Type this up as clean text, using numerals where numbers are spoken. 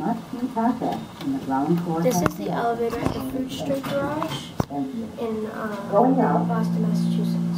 This is the elevator at the Fruit Street Garage in Boston, Massachusetts.